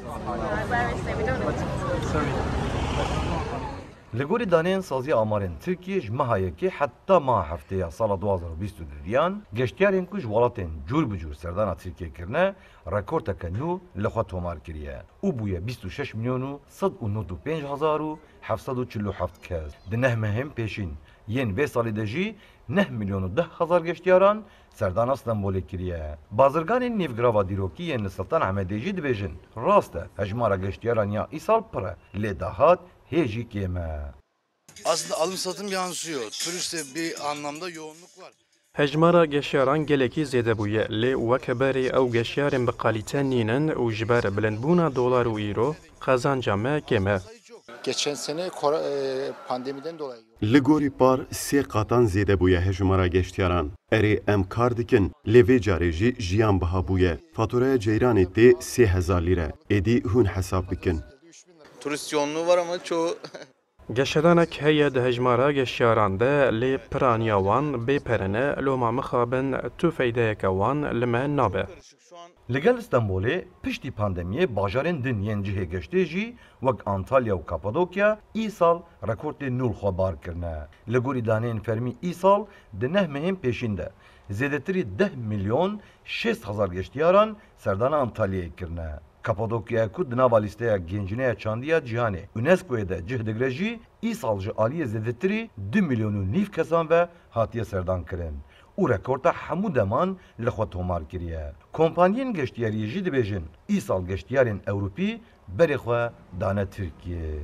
لگوری دانین سازی آمارن ترکیه جمعه که حتی ما هفته سال 2022 گشتیارین کش ولاتن جور بجور سردان ترکیه کرنه رکورد کنو لخوا تومار کریه او بویه 26 میلیون و 195 هزار و 747 کس ده مهم پیشین ین به سالی دجی 9 میلیون و 10 هزار گشتیاران سردان استانبول کریه بازرگان نیوگراوا دیروکی ین سلطان احمدیجی دبیجن راسته هجمارا گشتیاران یا ایسال پره لدهات هیچی کمه. Aslında alım satım yansıyor. Turiste bir anlamda yoğunluk var. هجمارا گشیاران گلکی زیده بویه لی وکبری او گشیارن بقالیتن نینن و جبر بلندبونا دولار و ایرو قازانجامه کمه. Geçen sene pandemiden dolayı. Li gorî par sê qatan zêde bûye hejmara geştyaran. Erê em kar dikin, lê vê carê jî jiyan biha bûye. Fatureya ceyranê tê 3000 lîre. Êdî hûn hesab bikin. Turist yoğunluğu var ama çoğu گشتانک هیا ده هجمارا گشیاران ده لی پرانیا وان بی پرنه لوما مخابن تو فیده یکوان لمه نابه. لگل استانبولê piştî pandemiyê bajarên din yên cihê geştê jî wek Antalya û Kapadokya îsal rekordê nûl xwe bar kirine. Li gorî daneyên fermî îsal di neh mehên pêşîn de zêdetirî 10 milyon 600 hezar geştyaran serdana Antalyayê kirine. Kapadokya'ya ku di nava lîsteya gencineya çandiya cîhanê UNESCO'ya de cih digre jî îsal ji aliyê zêdetirî 2 milyon û nîv kesan ve hatiye serdan kirin. û rekorda hemû deman li xwe tomar kiriye. Kompanyên geştyariyê jî dibêjin îsal geştyarên Ewropî berê xwe dane Tirkiye.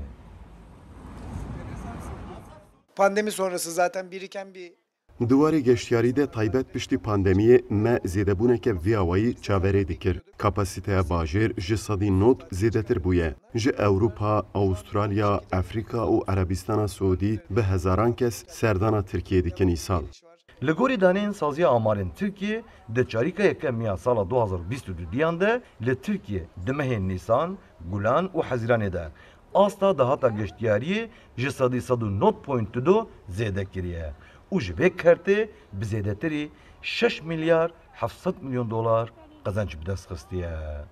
Pandemi sonrası zaten biriken bir Duwarê geştyarî de taybet piştî pandemiyê me zêdebûneke vî awayî çaverê dikir. Kapasiteya bajêr ji sedî not zêdetir bûye. Ji Ewropa, Avustralya, Afrika û Erebistana Suudî bi hezaran kes serdana Tirkiye dikin îsal. Li gorî daneyên saziya amarên Tirkiye di çarîka yekemiya sala 2022 de li Tirkiye di mehên Nîsan, Gulan û Hezîranê de asta dahata geştyariyê ji sedî 109.2 zêde kiriye. û ji vê kertê bi zêdetirî 6 milyar 700 milyon dolar qazanç bi dest xistiye.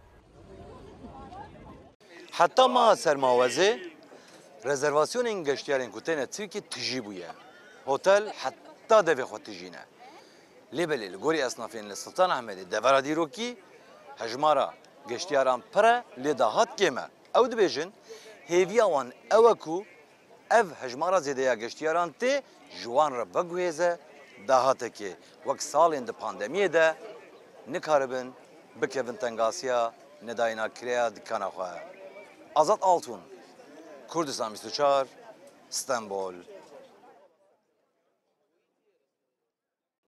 Heta ma sermawezê rezervasyonên geştyarên ku têne Tirkiye tijî bûye. Hotel heta devê xwe tijîne. Lêbelê li gorî esnafên li Sultan Ahmedê devera dîrokî hejmara geştyaran pire lê dahat kême. Ew dibêjin hêviya wan ew e ku ev hejmara zêdeya geştyaran tê ji wan re veguhêze dahatekê wek salên di pandemiyê de nikaribin bikevin tengasiya nedayîna kirêya dikana xwe. Azad Altun, Kurdistan 24, İstanbul.